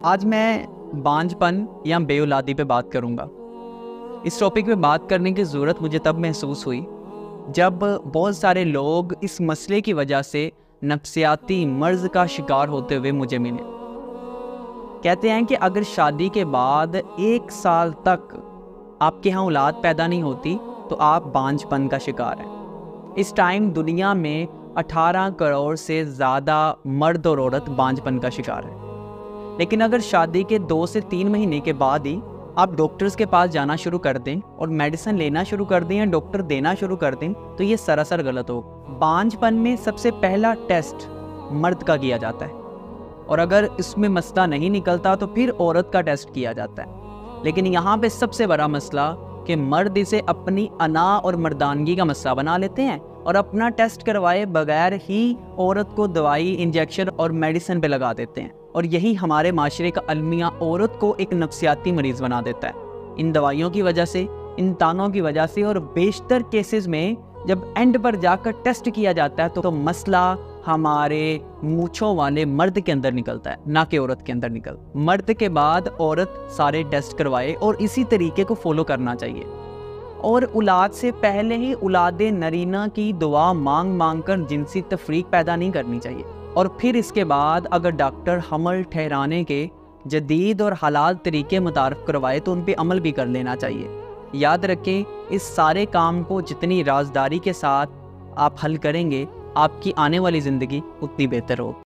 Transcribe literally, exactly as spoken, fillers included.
آج میں بانجھپن یا بے اولادی پہ بات کروں گا۔ اس ٹاپک پہ بات کرنے کی ضرورت مجھے تب محسوس ہوئی جب بہت سارے لوگ اس مسئلے کی وجہ سے نفسیاتی مرض کا شکار ہوتے ہوئے مجھے ملے۔ کہتے ہیں کہ اگر شادی کے بعد ایک سال تک آپ کے ہاں اولاد پیدا نہیں ہوتی تو آپ بانجھپن کا شکار ہیں۔ اس ٹائم دنیا میں اٹھارہ کروڑ سے زیادہ مرد اور عورت بانجھپن کا شکار ہیں۔ لیکن اگر شادی کے دو سے تین مہینے کے بعد ہی آپ ڈاکٹرز کے پاس جانا شروع کر دیں اور میڈیسن لینا شروع کر دیں یا ڈاکٹر دینا شروع کر دیں تو یہ سراسر غلط ہوگا۔ بانجھپن میں سب سے پہلا ٹیسٹ مرد کا کیا جاتا ہے اور اگر اس میں مسئلہ نہیں نکلتا تو پھر عورت کا ٹیسٹ کیا جاتا ہے۔ لیکن یہاں پہ سب سے بڑا مسئلہ کہ مرد اسے اپنی انا اور مردانگی کا مسئلہ بنا لیتے ہیں اور اپنا ٹیسٹ کروائے بغیر ہی عورت کو دوائی انجیکشن اور میڈیسن پہ لگا دیتے ہیں، اور یہی ہمارے معاشرے کا المیہ عورت کو ایک نفسیاتی مریض بنا دیتا ہے ان دوائیوں کی وجہ سے، ان تانوں کی وجہ سے۔ اور بیشتر کیسز میں جب اینڈ پر جا کر ٹیسٹ کیا جاتا ہے تو مسئلہ ہمارے مونچھوں والے مرد کے اندر نکلتا ہے، نہ کہ عورت کے اندر نکل۔ مرد کے بعد عورت سارے ٹیسٹ کروائے اور اسی طریقے کو فالو کرنا چاہیے، اور اولاد سے پہلے ہی اولاد نرینہ کی دعا مانگ مانگ کر جنسی تفریق پیدا نہیں کرنی چاہیے، اور پھر اس کے بعد اگر ڈاکٹر حمل ٹھہرانے کے جدید اور حلال طریقے متعارف کروائے تو ان پہ عمل بھی کر لینا چاہیے۔ یاد رکھیں، اس سارے کام کو جتنی رازداری کے ساتھ آپ حل کریں گے، آپ کی آنے والی زندگی اتنی بہتر ہوگی۔